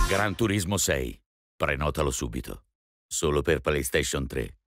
Gran Turismo 6. Prenotalo subito. Solo per PlayStation 3.